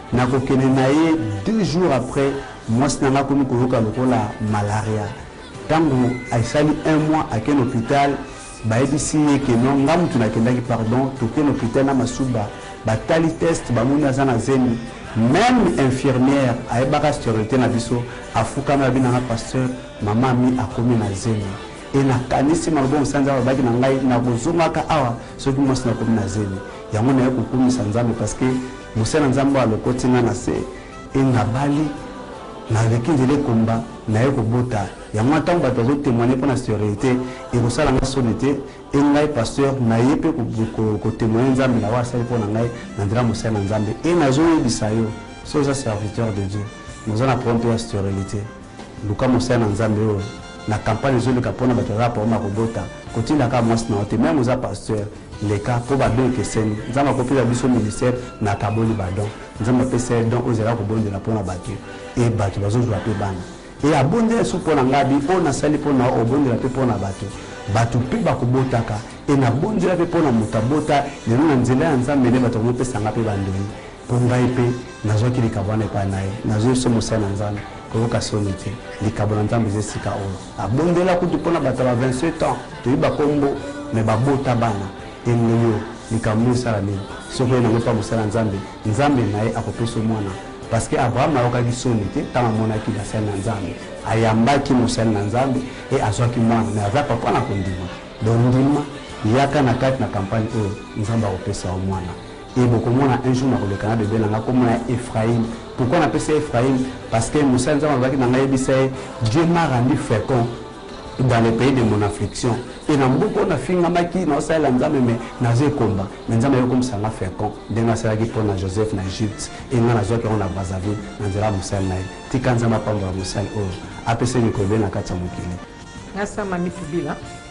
nakokene na ye deux jours après moi sinanga komi koluka lokola malaria tango aisali un mois à quel hôpital bayebisi ye ke non nga mutu nakendaki pardon tokende hôpital na masuba batali test bamoni aza na zemi même infirmière ayebaka stérilité na biso afukami abi nanga pasteur mama mi akomi na zemi e nakanisi maloba mosanza babaki na ngai nakozongaka awa soki mwasi nakomi na zemi yango naye kokumisa nzambe parce que mosala nzambe alokoti nga na se e nabali naleki nzela ekomba naye kobota yango ntango bato azotémoigne mpo na stérilité ekosala nga soni te e ngai pasteur naye mpe kotémoigne nzambe nawa asali mpo na ngai na nzela mosala na nzambe e nazoyebisa yo so oza serviteur de dieu noza na problème mpe ya stérilité luka mosala na nzambe oyo na campagne ezoleka mpona bato aza paroma kobota kotindaka mwasi na yo te meme oza pasteur leka mpo badon ekeseni nzambe akopesa biso ministère na kaboli badon nzambe apesa ye don oyo ezala kobondela mpona bato e bato bazozwa mpe bana e abondela so mpo na ngai abi oyo nasali mpo na obondela mpe mpo na bato bato mpe bakobotaka e nabondela mpe mpo na moto abota lelo na nzela ya nzambe nde bato komopesanga mpe bandoi mpo ngai mpe nazwaki likabo wana epai na ye nazwi so mosala na nzambe koyoka soni te likabo na nzambe eza esika oyo abondela kutu mpona bato ya ba vingt-sept ans toyiba kombo me babota bana engoyo likambo esala nini soki oye nango mpa mosala nzambe nzambe na ye akopesa mwana parce que abraham ayokaki soni te ntango amonaki basali na nzambe ayambaki mosali na nzambe e azwaki mwana me aza papa na kondima don ndima yaka na kati na kampagne oyo nzambe akopesa yo mwana e bokomona un jour nakoleka na bebe nanga komona ya Ephraim. Pourquoi on appelle ça Ephraim? Parce que Moussa nous a dit que Dieu m'a rendu fécond dans le pays de mon affliction. Et dans beaucoup on a fait un maki dans ça là nzambe mais naze combat mais nzambe yo comme ça m'a fécond denga ça qui pour na Joseph na Égypte et na zo qui on a Brazzaville na nzela Moussa na ti kanza ma pamba Moussa o apese ni kobe na kata mukili ngasa mami tubila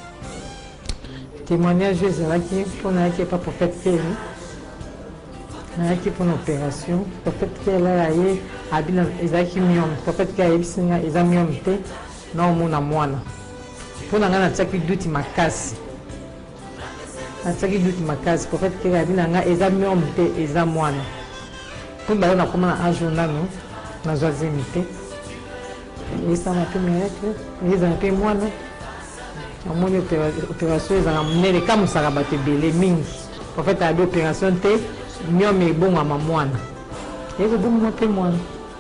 témoignage ezalaki mpona yaki epa prophète Feli nayaki mpona opération prophète Feli aye abina ezalaki miome prophète Feli ayebisi nga eza miome te naomona mwana mpona nga natiaki duti makasi natiaki duti makasi prophète Feli abina nga eza miome te eza mwana mpo bayo nakoma na anjour nano nazwa zemi te esala mpe miracle ezala mpe mwana amoni opération ezala monene ekamusaka bato ebele mingi prophète abi opération te miome ebongwama mwana ekobongwama mpe mwana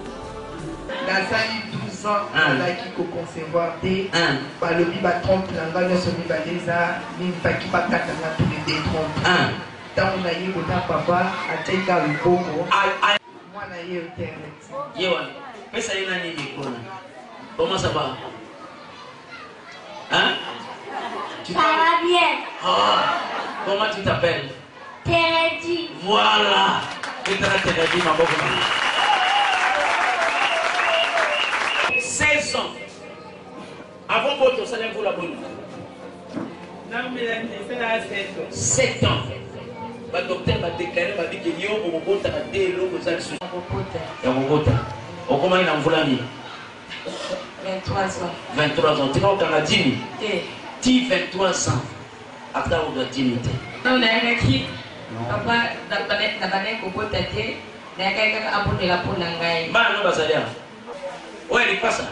nazali douze ans alaki koconcevoir te balobi batrompe na ngai nyonso mibale eza mibaki bakatanga tous les deux trompe ntango na ye kota papa ateka liboko mwana ye internet ye wana pesa ye nani likona comment ça va hein tu ça va bien ah comment tu t'appelles Teddy voilà et t'as Teddy ma bonne seize ans avant votre salaire pour la bonne non mais c'est là sept ans ba docteur ba déclaré ba dit que yo mo bota ka te lo ko za su ya mo bota o koma ina mvula ni vingt-trois ans vingt-trois ans tu vas au Canadien eh ti vingt-trois ans après on doit dire non na ngaki papa da bane da bane ko bota te na kai ka abonde la pona ngai ba no basalia ouais ni pasa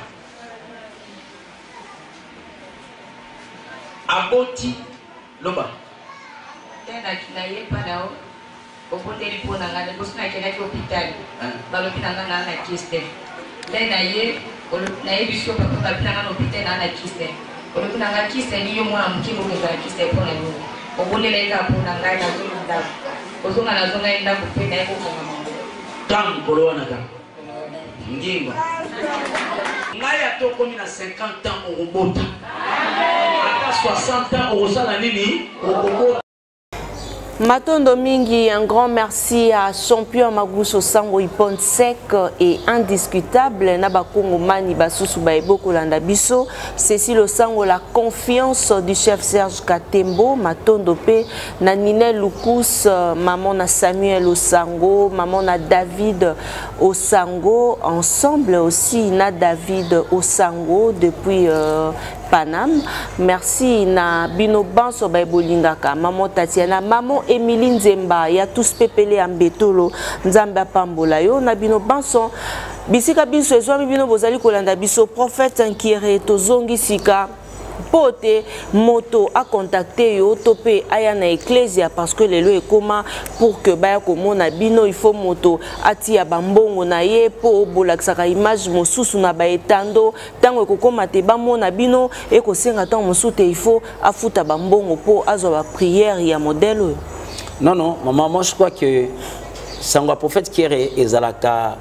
aboti loba tena kinaye panao obote lipona ngane bosina kena ki hospital balobi na ngana na kiste tena ye na ye biso papa balobi na ngana hospital na na kiste balobi na ngana kiste ni yo mwana mkimo ngeza kiste pona yo obole leka pona ngai na zo nda ozonga na zonga enda kupenda yako kwa mama tangu korona ka nginga ngai atokomi na cinquante ans okobota ata soixante ans okosala nini okobota. Matondo Mingi, un grand merci à champion Maguso Sango Ipon sec et indiscutable. Naba Kongo Mani Basusu Baebo Kolanda Biso. Cécile Osango, la confiance du chef Serge Katembo. Matondo P. Nanine Lukus, maman na Samuel Osango, maman na David Osango. Ensemble aussi, na David Osango depuis euh, Panam. Merci na bino banso baibolingaka maman Tatiana, maman Emiline Zemba ya tous pepele ambetolo nzamba pambola yo na bino banso bisika biso ezwami bino bozali kolanda biso prophète Nkire tozongi sika pote moto a contacté yo topé aya na ecclesia parce que lelo ekoma pour que baya komona bino il faut moto atia bambongo na ye po bolakisaka image mosusu na baetando tango ekokoma te bamona bino ekosenga tango mosusu te il faut afuta bambongo po azwa ba prière ya modèle. Non non maman, moi je crois que sangwa prophète Nkire ezalaka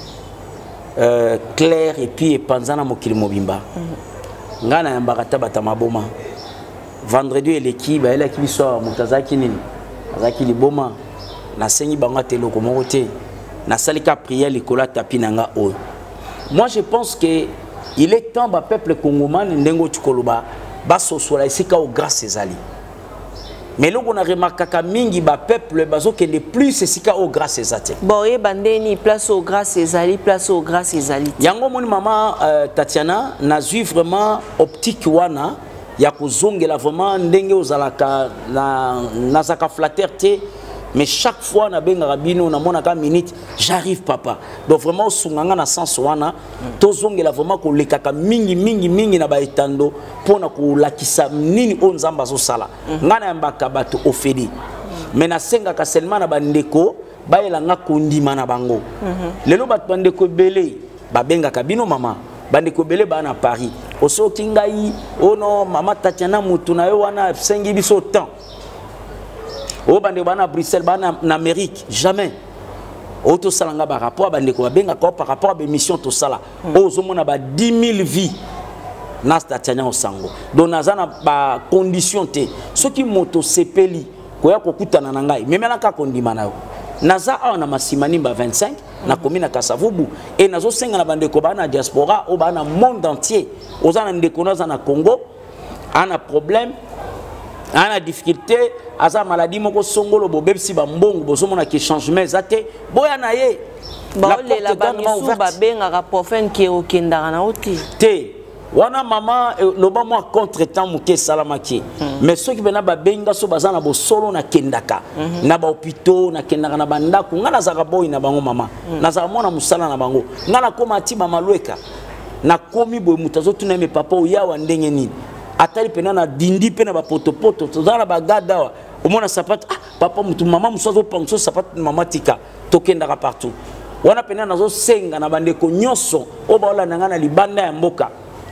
euh, clair et puis epanzana mokili mobimba. Mm-hmm. Ngana yambakata batamaboma vendredi eleki ba eleki biso mutazaki nini azaki liboma na sengi banga teloko moko te na salika prière likola tapi nanga o. Moi je pense que il est temps ba peuple congolais ndengo tukoloba ba sosola isika au grâce ezali. Mais là on a remarqué que mingi ba peuple bazo que les plus isika au grâce ezati. Bon et bandeni place au grâce ezali place au grâce ezali. Yango moni maman euh, Tatiana nazui vraiment optique wana ya kozongela vraiment ndenge ozalaka na nazaka flatterté. Mais chaque fois na benga rabino na mona ka minute j'arrive papa. Donc vraiment sunganga na sens wana tozongela vraiment ko lekaka mingi mingi mingi na baetando pona ko lakisa nini onzamba zo sala. Ngana yambaka bato ofedi. Mais na senga ka seulement na bandeko bayela nga kondima na bango. Lelo bato bandeko belé ba benga ka bino mama. Bandeko belé ba na Paris. Oso kingai ono mama Tatiana mutu na yo wana sengi biso temps. Au bande bana Bruxelles bana en Amérique jamais auto salanga ba rapport bande ko benga ko par rapport à émission to sala o zomona ba dix mille vies na Tatiana osango donc nazana ba condition te ce qui moto sepeli ko ya kokutana na ngai memela ka kondima na yo naza a na masimani ba vingt-cinq na commune Kasavubu et nazo senga na bande ko bana diaspora o bana monde entier ozana ndeko naza na Congo ana problème ana difficulté asa maladie moko songolo bobebsi ba mbongo bozomona ki changement zate boya na ye ba la bamisu ba benga ka prophète qui okendaka na oti te wana mama loba moi contre-temps muke salamaki mais ceux qui bena ba benga so bazana bo solo na kendaka na ba hôpitaux na kendaka na bandako ngana zaka boy na bango mama na za mona musala na bango ngana koma ti ba malweka na komi boy mutazo tuna me papa oya wa ndenge nini atali pena na dindi pena ba potopoto tozana ba gada omona sapato ah papa mutu mama musozo pangso sapato mama tika tokendaka partout wana pena nazo senga na bandeko nyonso obaola nanga na libanda ya mboka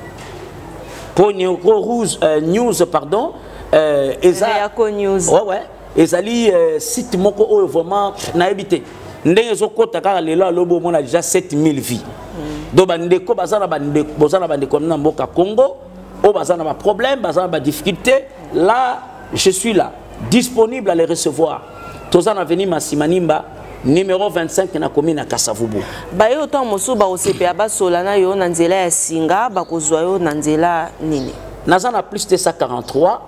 Pogno Rouge euh, News pardon euh eza News ouais ouais ezali euh, site moko o vraiment na ebité ndenge zokota kaka lelo alobo mona déjà sept mille vies mm. do bandeko bazana bandeko bozana bandeko na mboka Congo o bazana ba problème bazana ba difficulté là je suis là disponible à les recevoir tozana venir Masimanimba numéro vingt-cinq na commune à Kasavubu ba yo to mosu ba osepe abasola na yo na nzela ya singa ba kozwa yo na nzela nini nazana plus de cent quarante-trois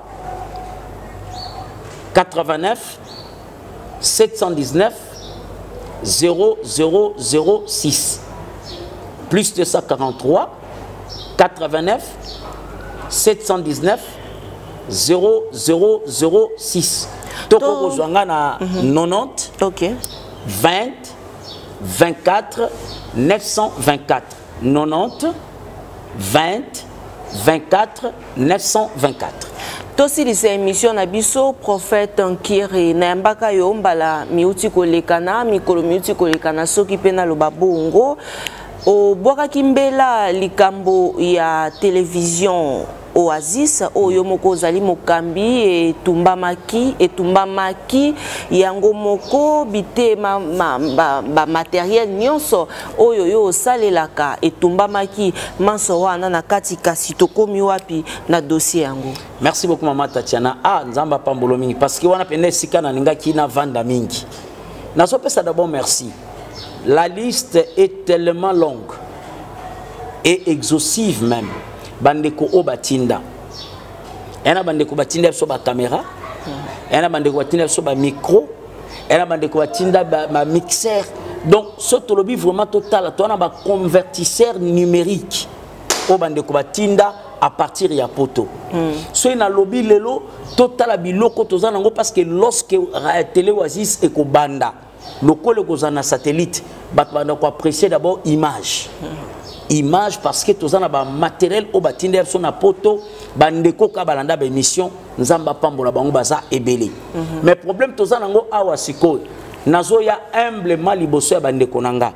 quatre-vingt-neuf sept cent dix-neuf zéro zéro zéro six plus de cent quarante-trois quatre-vingt-neuf sept cent dix-neuf zéro zéro zéro six toko kozwanga na quatre-vingt-dix OK vingt vingt-quatre neuf cent vingt-quatre quatre-vingt-dix vingt vingt-quatre neuf cent vingt-quatre. Tosi lisa émission na biso prophète Nkire na mbaka yo mbala miuti kolekana mikolo miuti kolekana soki pena lo babongo o boka kimbela likambo ya télévision Oasis oyo moko zali mokambi e tumbamaki e tumbamaki yango moko bite ma, ma, ba, ba matériel nyonso oyo yo salelaka e tumbamaki manso wana na kati kasi tokomi wapi na dossier yango. Merci beaucoup maman Tatiana. Ah nzamba pambolo mingi parce que wana pende sika na ninga kina vanda mingi. Nazo pesa d'abord merci. La liste est tellement longue et exhaustive même. Bandeko obatinda ena bandeko batinda so ba caméra ena bandeko batinda so ba micro ena bandeko batinda ba, ba mixeur donc ce tolobi vraiment total to na ba convertisseur numérique o bandeko batinda à partir ya poto so ina lobby lelo total biloko tozana ngo parce que lorsque télé Oasis et ko banda lokole ko zana satellite bat banda ko apprécier d'abord image image parce que tozana ba matériel au batinde so na poto bandeko ka balanda ba émission nzamba pambola bango baza ebele mais problème tozana ngo awa siko nazo ya humblement liboso ya bandeko nanga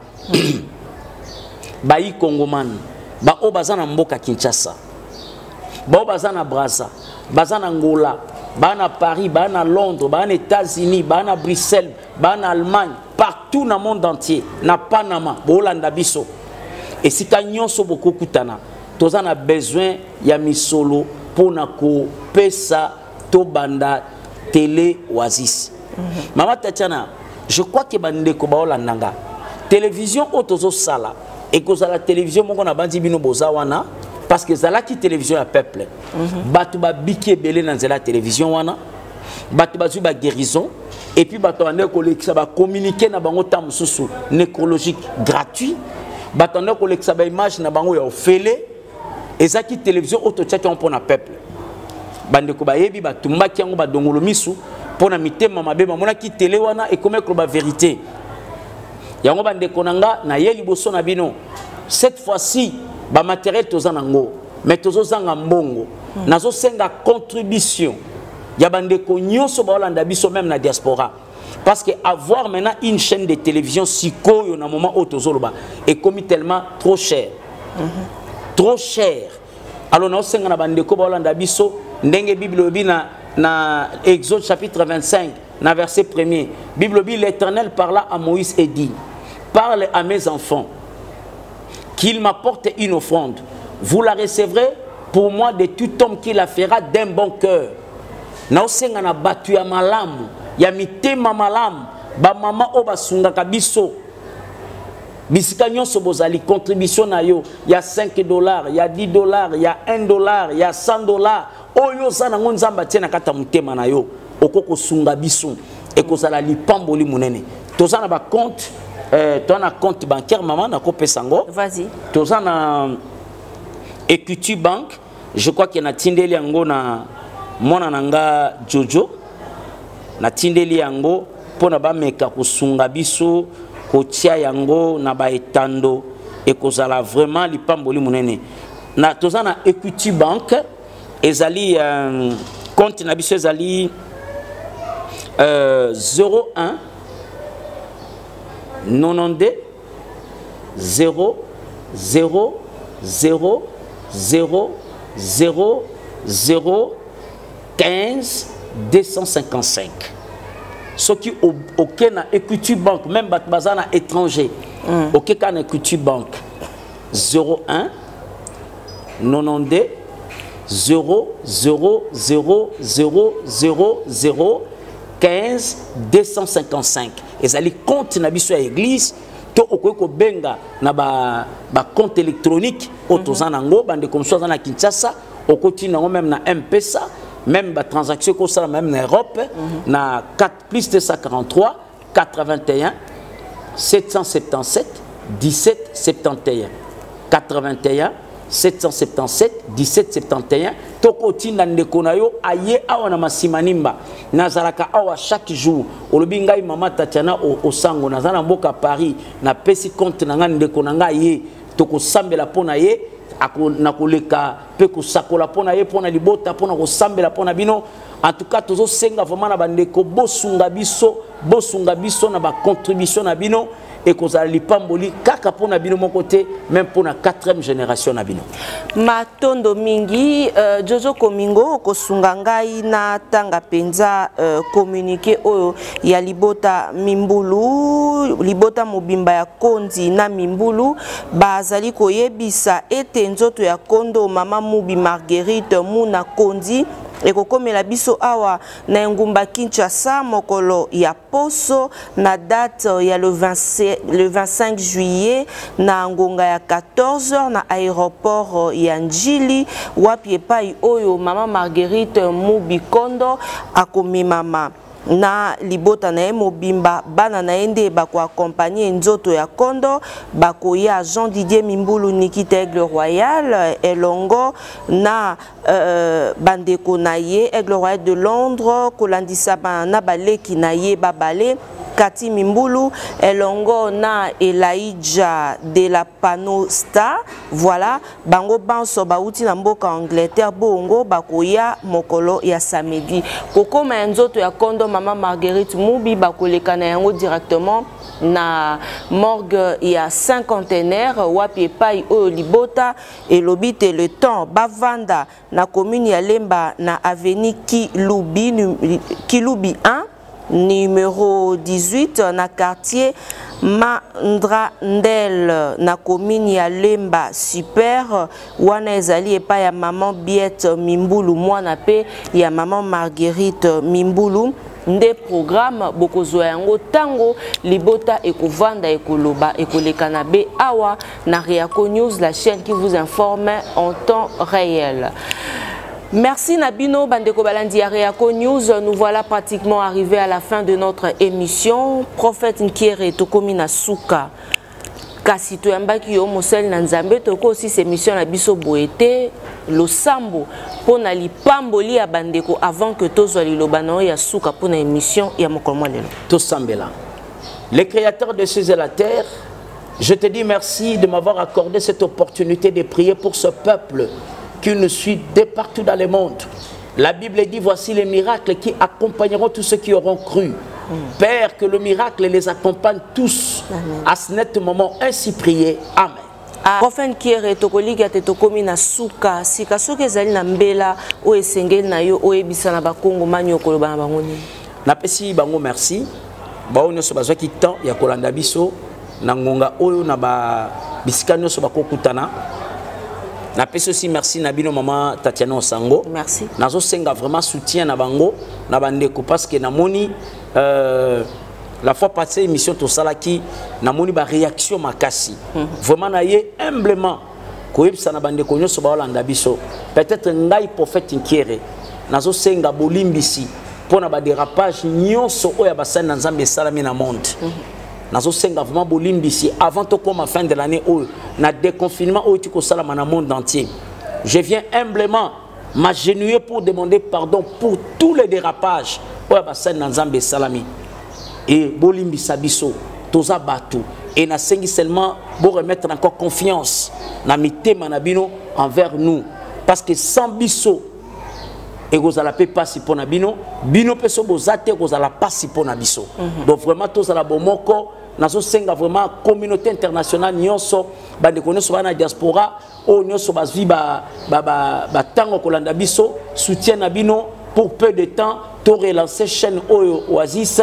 ba yi Congoman ba o bazana mboka Kinshasa ba o bazana Brazza bazana Angola bana Paris bana Londres bana États-Unis bana Bruxelles bana Allemagne partout dans le monde entier na Panama bolanda biso et si ta nyonso beaucoup kutana tozana besoin ya misolo pour na ko pesa to banda télé Oasis mama Tatiana je crois que bandeko ba olandanga télévision otozo sala et que la télévision mon na bandi bino bozawana parce que zala qui télévision à peuple batu ba biki belé dans la télévision wana batu ba ba guérison et puis batu ande ko lekisa ba communiquer na bango tam susu nécrologique gratuit batu ande ko lekisa ba image na bango ya ofele et ça qui télévision auto tchaki on pona peuple bande ko ba yebi batu mbaki yango ba dongolo misu pona mitema mabe mona ki télé wana et comme ba vérité yango bande konanga na yeli boso na bino cette fois-ci ba matériel tozana ngo mais tozo zanga mbongo nazo senga contribution ya bande ko nyonso ba olanda biso même na diaspora parce que avoir maintenant une chaîne de télévision sikoyo na moment otozo loba est comme tellement trop cher trop cher alors nazo senga na bande ko ba olanda biso ndenge bible bina na Exode chapitre vingt-cinq na verset premier Bible dit l'Éternel parla à Moïse et dit parle à mes enfants qu'il m'apporte une offrande. Vous la recevrez pour moi de tout homme qui la fera d'un bon cœur. Naosenga na batu ya malamu, ya mitema malamu, ba mama o basunga kabiso. Bisika nyonso bozali contribution na yo, ya cinq dollars, ya dix dollars, ya un dollar, ya cent dollars. Oyo sana ngonzamba tena kata mutema na yo, okoko sunga biso et kozala lipamboli munene. Tozana ba compte Euh, tu as un compte bancaire, maman, na kopé sango. Vas-y. Tu as un Equity Bank. Je crois qu'il y a un Tindeli Yango na mona nanga Jojo. Na Tindeli Yango pour na ba meka kusunga biso ko tia yango na ba etando et kozala vraiment li pamboli munene. Na tu as un Equity Bank ezali euh, compte na biso ezali euh, zéro un nononde zéro zéro zéro zéro zéro zéro quinze deux cent cinquante-cinq. Ce qui aucun na Equity Bank même bazana étranger aucun na Equity Bank zéro un nononde zéro zéro zéro zéro zéro zéro quinze deux cent cinquante-cinq. Et ça les compte na biso ya église to okoko benga na ba ba compte électronique otozana ngo bande comme ça na Kinshasa okoti na même na M P S A même ba transaction ko ça même na Europe na quatre plus deux cent quarante-trois quatre-vingt-un sept cent soixante-dix-sept dix-sept soixante-et-un quatre-vingt-un sept cent soixante-dix-sept dix-sept soixante-et-un tokoti na ndeko na yo aye awa na masimanimba nazalaka awa chaque jour olobi ngai mama Tatiana o sango nazana mboka Paris na pesi compte na nga ndeko na nga ye tokosambela pona ye na koleka pe kosakola pona ye pona libota pona kosambela pona bino en tout cas tozo senga vraiment na bandeko bosunga biso bosunga biso na ba contribution na bino et kozala lipamboli kaka pona bino mon côté même pour la quatrième génération na bino matondo mingi uh, Jojo Komingo kosunga ngai na tanga penza uh, communiqué oyo ya libota mimbulu libota mobimba ya kondi na mimbulu bazali koyebisa ete nzoto ya kondo mama mubi Marguerite muna kondi ekokomela biso awa na ngumba Kinshasa mokolo ya poso na date ya le vingt-cinq juillet na ngonga ya quatorze heures na aéroport ya Njili wapi epai oyo mama Marguerite Mubi Kondo akomemama na libota na ye mobimba bana na ye nde bakoakompagne nzoto ya kondo bakoya Jean Didier Mimbulu Nikita Aigle Royal elongo na euh, bandeko na ye Aigle Royal de Londres kolandisa na baleki na ye babale Kati Mimbulu elongo na Elaïdja de la Panosta. Voilà, bango banso bauti na mboka Angleterre bongo bakoya mokolo ya samedi. Koko manzoto ya kondo mama Marguerite Mubi bakoleka na yango directement na morgue ya cinquantenaire wapi epai oyo libota elobite le temps bavanda na commune ya Lemba na avenue Kilubi Kilubi un numéro dix-huit na quartier Mandrandel na commune ya Lemba super wana ezali epa ya maman Biette Mimbulu mwana pe ya maman Marguerite Mimbulu nde programme bokozwa yango tango libota ekovanda ekoloba ekoleka na be awa na Réaco News, la chaîne qui vous informe en temps réel. Merci Nabino Bandeko Balandi à Réaco News. Nous voilà pratiquement arrivés à la fin de notre émission. Prophète Nkiere Tokomina Souka. Kasi to yambaki yo mosel na Nzambe toko aussi cette émission na biso boete lo sambo pona lipamboli ya bandeko avant que tozo lilobano ya Souka pona émission ya mokolmo lelo. To sambela. Le créateur de ces et la terre, je te dis merci de m'avoir accordé cette opportunité de prier pour ce peuple qui nous suit de partout dans le monde. La Bible dit, voici les miracles qui accompagneront tous ceux qui auront cru. Mm. Père, que le miracle les accompagne tous. Amen. À ce net moment, ainsi prié. Amen. Prophète Kiere tokoliga te tokomi na suka sika soki ezali na mbela o esengeli na yo oyebisa na bakongo manyo koloba na bango nini. Napesi bango merci. Bao nyonso bazwaki temps ya kolanda biso na ngonga oyo na ba bisika nyonso bakokutana. Napesi aussi merci na bino maman Tatiana Osango. Merci. Nazo senga vraiment soutien na bango na bandeko parce que na moni euh, la fois passée émission to salaki na moni ba réaction makasi. Mm -hmm. Vraiment na ye humblement koyebisa na bandeko nyonso ba olanda biso. Peut-être ngai prophète Nkiere nazo senga bolimbisi pona ba dérapage nyonso oya basana na Nzambe salami na monde. Mm -hmm. Nazo senga vraiment bolimbisi avant to comme à fin de l'année où na déconfinement où tu kosala na monde entier. Je viens humblement m'agenouiller pour demander pardon pour tous les dérapages oya basana na Nzambe salami. Et bolimbisa biso toza batu et na sengi seulement pour remettre encore confiance na mitema na bino envers nous parce que sans biso et vous allez pas passer pour na bino bino peso bozate vous allez passer pour na biso. Donc vraiment tous à la bomoko nazo senga vraiment communauté internationale nyonso ba de connaissance ba na diaspora o nyonso bazwi ba ba ba tango kolanda biso soutien na bino pour peu de temps to relancer chaîne Oasis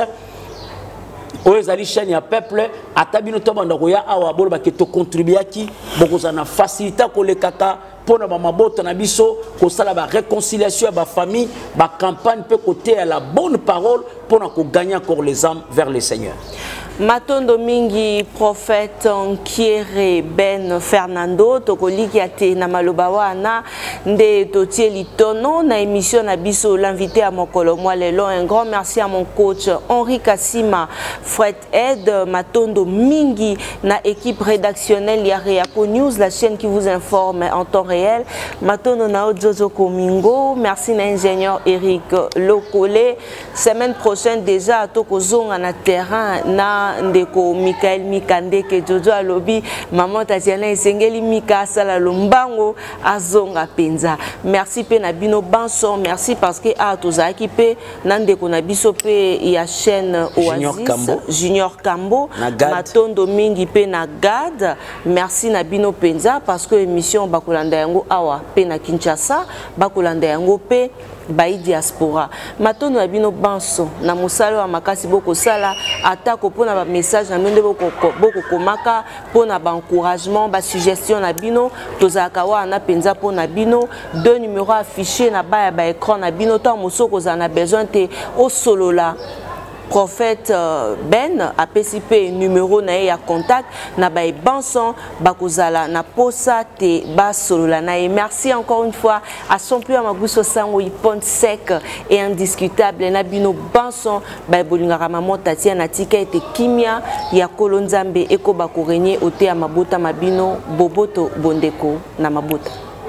Oezali chaîne ya peuple atabino to banda koya awa bolo ba ke to contribuer ki bokoza na faciliter ko le kaka pona ba mabota na biso ko sala ba réconciliation ba famille ba campagne peut côté à la bonne parole pona ko gagner encore les âmes vers le Seigneur. Matondo mingi prophète Nkiere Ben Fernando tokoliki ate na maloba wana nde totie litono na émission na biso l'invité à mokolo moi lelo. Un grand merci à mon coach Henri Kassima Fred Ed Matondo mingi na équipe rédactionnelle ya Réaco News, la chaîne qui vous informe en temps réel. Matondo na Jojo Komingo, merci na ingénieur Eric Lokole. Semaine prochaine déjà tokozonga na terrain na ndeko Michael Mikande ke Jojo alobi maman Tatiana esengeli Mika sala lombango azonga penza. Merci pe na bino banso, merci parce que a tozaki pe na ndeko na biso pe ya chaîne Oasis Junior Kambo Matondo mingi pe na Gad. Merci na bino penza parce que émission bakolanda yango awa pe na Kinshasa bakolanda yango pe Baï diaspora. Matondo na bino banso na musalo wa makasi boko sala atako pona ba message na mende boko boko komaka pona ba encouragement ba suggestion na bino tozaka wa na penza pona bino deux numéros affichés na ba ba écran na bino to mosoko za na besoin te o solola prophète euh, Ben a participé numéro na ya contact na ba banson bakozala na posa te basolola na e. Merci encore une fois à son plus à mabuso sango ipon sec et indiscutable na bino banson ba bolingaka maman Tatiana tika ete kimia ya kolonzambe eko bakorenye ote ya mabota mabino boboto bondeko na mabota.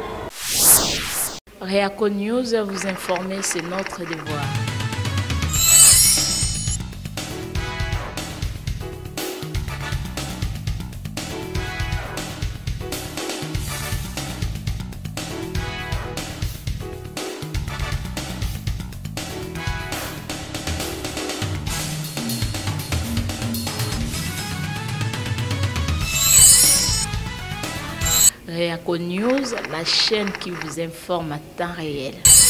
Réaco News, vous informer, c'est notre devoir. Réaco News, la chaîne qui vous informe à temps réel.